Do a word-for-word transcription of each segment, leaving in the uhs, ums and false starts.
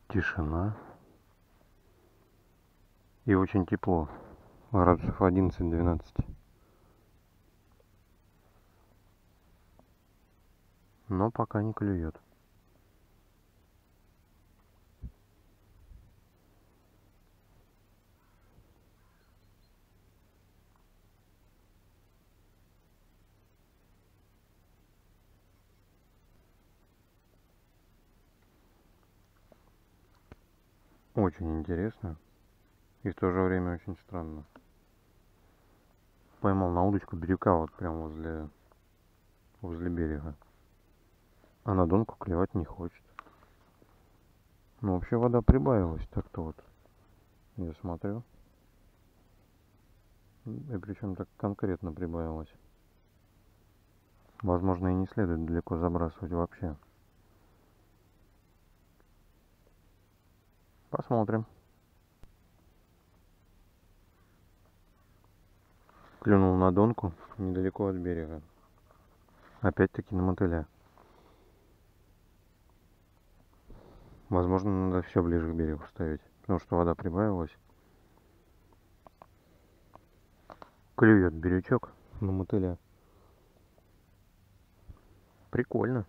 Тишина. И очень тепло. Градусов одиннадцать-двенадцать. Но пока не клюет. Очень интересно. И в то же время очень странно. Поймал на удочку бирюка вот прямо возле, возле берега. А на донку клевать не хочет. Ну, вообще вода прибавилась так-то вот. Я смотрю. И причем так конкретно прибавилась. Возможно, и не следует далеко забрасывать вообще. Посмотрим. Клюнул на донку недалеко от берега. Опять-таки на мотыля. Возможно, надо все ближе к берегу ставить, потому что вода прибавилась. Клюет бирючок на мотыля. Прикольно.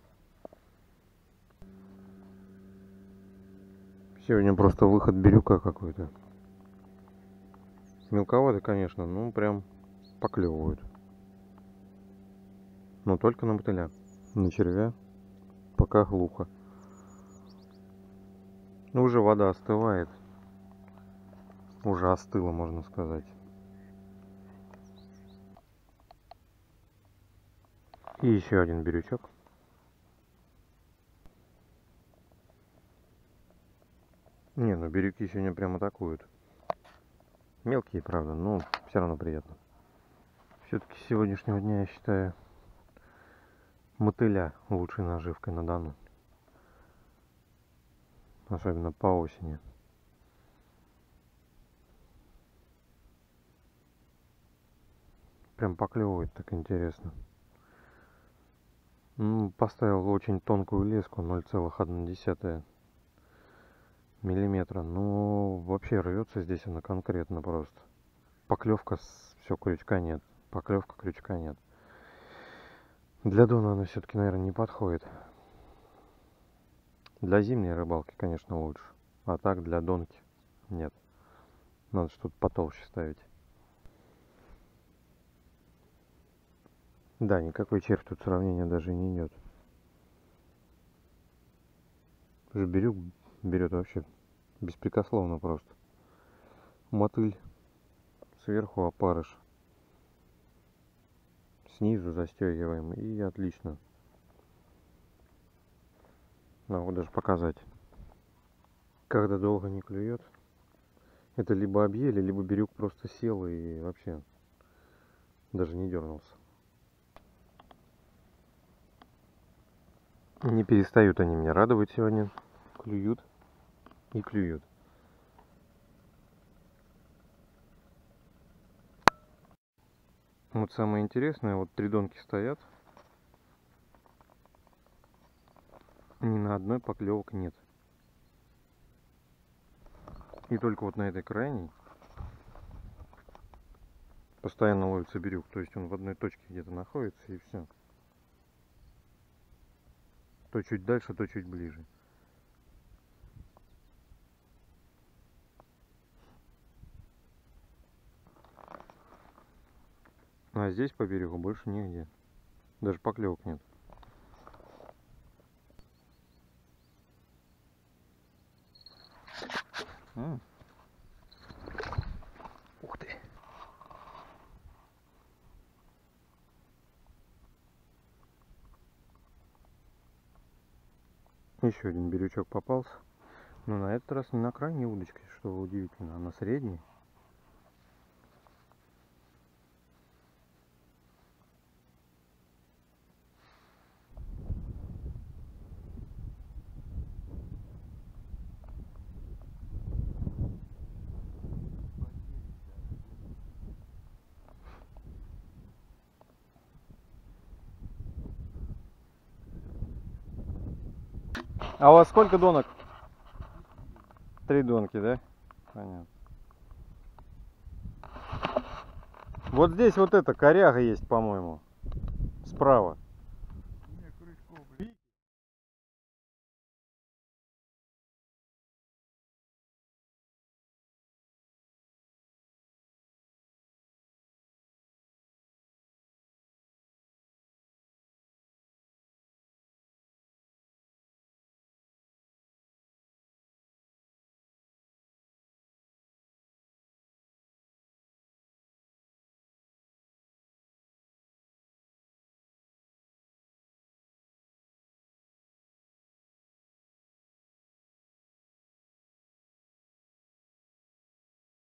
Сегодня просто выход бирюка какой-то. Мелковатый, конечно, ну прям поклевывают. Но только на мотыля. На червя пока глухо. Ну, уже вода остывает. Уже остыла, можно сказать. И еще один бирючок. Не, ну бирюки сегодня прям атакуют. Мелкие, правда, но все равно приятно. Все-таки с сегодняшнего дня я считаю мотыля лучшей наживкой на Дону. Особенно по осени. Прям поклевывает так интересно. Ну, поставил очень тонкую леску, ноль целых одна десятая миллиметра. Ну, вообще рвется здесь она конкретно просто. Поклевка, все, крючка нет. Поклевка, крючка нет. Для Дона она все-таки, наверное, не подходит. Для зимней рыбалки, конечно, лучше. А так для донки нет. Надо что-то потолще ставить. Да, никакой червь тут сравнения даже не идет. Бирюк берет вообще беспрекословно просто. Мотыль сверху, опарыш снизу застегиваем, и отлично. Могу даже показать. Когда долго не клюет, это либо объели, либо бирюк просто сел и вообще даже не дернулся. Не перестают они меня радовать сегодня. Клюют и клюют. Вот самое интересное, вот три донки стоят. Ни на одной поклевок нет. И только вот на этой крайней постоянно ловится бирюк. То есть он в одной точке где-то находится, и все. То чуть дальше, то чуть ближе. А здесь по берегу больше нигде. Даже поклевок нет. М. Ух ты. Еще один бирючок попался. Но на этот раз не на крайней удочке, что удивительно, а на средней. А у вас сколько донок? Три донки, да? Понятно. Вот здесь вот эта коряга есть, по-моему. Справа.